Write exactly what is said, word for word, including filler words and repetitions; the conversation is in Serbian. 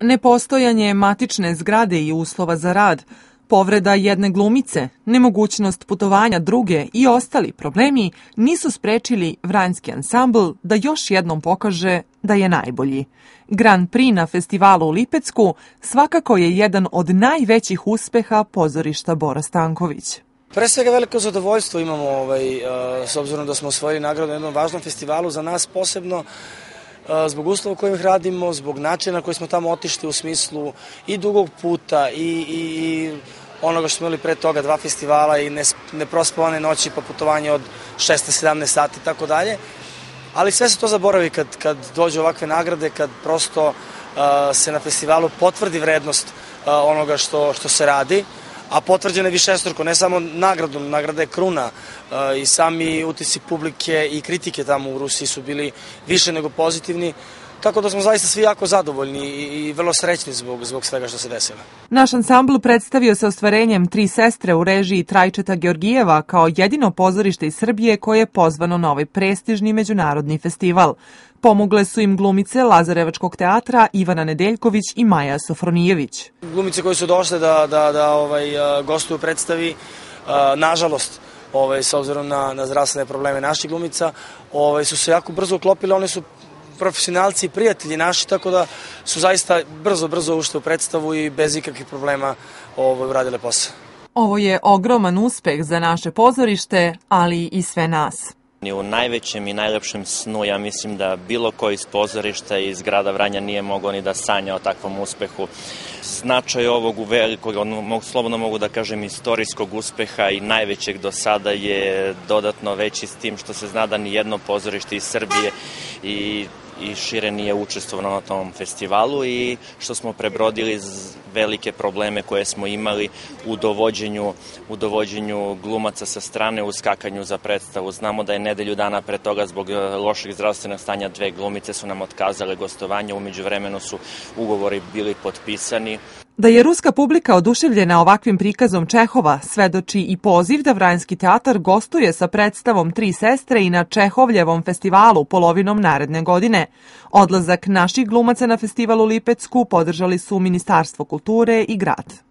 Nepostojanje matične zgrade i uslova za rad, povreda jedne glumice, nemogućnost putovanja druge i ostali problemi nisu sprečili Vranjski ansambl da još jednom pokaže da je najbolji. Grand Prix na festivalu u Lipecku svakako je jedan od najvećih uspeha pozorišta Bora Stanković. Pre svega veliko zadovoljstvo imamo ovaj, s obzirom da smo osvojili nagradu na jednom važnom festivalu, za nas posebno zbog uslova u kojim radimo, zbog načina na koji smo tamo otišli u smislu i dugog puta i, i, i onoga što smo imali pre toga, dva festivala i neprospavane noći pa putovanje od šesnaest sedamnaest sati i tako dalje. Ali sve se to zaboravi kad, kad dođe ovakve nagrade, kad prosto uh, se na festivalu potvrdi vrednost uh, onoga što, što se radi, a potvrđeno je višestruko, ne samo nagradom, nagrada je kruna uh, i sami utisci publike i kritike tamo u Rusiji su bili više nego pozitivni, tako da smo zaista svi jako zadovoljni i, i vrlo srećni zbog, zbog svega što se desilo. Naš ansambl predstavio se ostvarenjem Tri sestre u režiji Trajčeta Georgijeva kao jedino pozorište iz Srbije koje je pozvano na ovaj prestižni međunarodni festival. Pomogle su im glumice Lazarevačkog teatra Ivana Nedeljković i Maja Sofronijević. Glumice koje su došle da, da, da ovaj, gostuju u predstavi, nažalost, ovaj, s obzirom na, na zdravstvene probleme naših glumica, ovaj, su se jako brzo uklopile, one su profesionalci i prijatelji naši, tako da su zaista brzo, brzo ušle u predstavu i bez ikakvih problema ovaj, uradile posao. Ovo je ogroman uspeh za naše pozorište, ali i sve nas. U najvećem i najlepšem snu, ja mislim da bilo koji iz pozorišta iz grada Vranja nije mogao ni da sanja o takvom uspehu. Značaj ovog velikog, slobodno mogu da kažem, istorijskog uspeha i najvećeg do sada je dodatno veći s tim što se zna da ni jedno pozorište iz Srbije i i šire nije učestvovano na tom festivalu i što smo prebrodili velike probleme koje smo imali u dovođenju, u dovođenju glumaca sa strane u skakanju za predstavu. Znamo da je nedelju dana pre toga zbog lošeg zdravstvenog stanja dve glumice su nam otkazale gostovanje, umeđu vremenu su ugovori bili potpisani. Da je ruska publika oduševljena ovakvim prikazom Čehova svedoči i poziv da Vranjski teatar gostuje sa predstavom Tri sestre i na Čehovljevom festivalu polovinom naredne godine. Odlazak naših glumaca na festival u Lipecku podržali su Ministarstvo kulture i grad.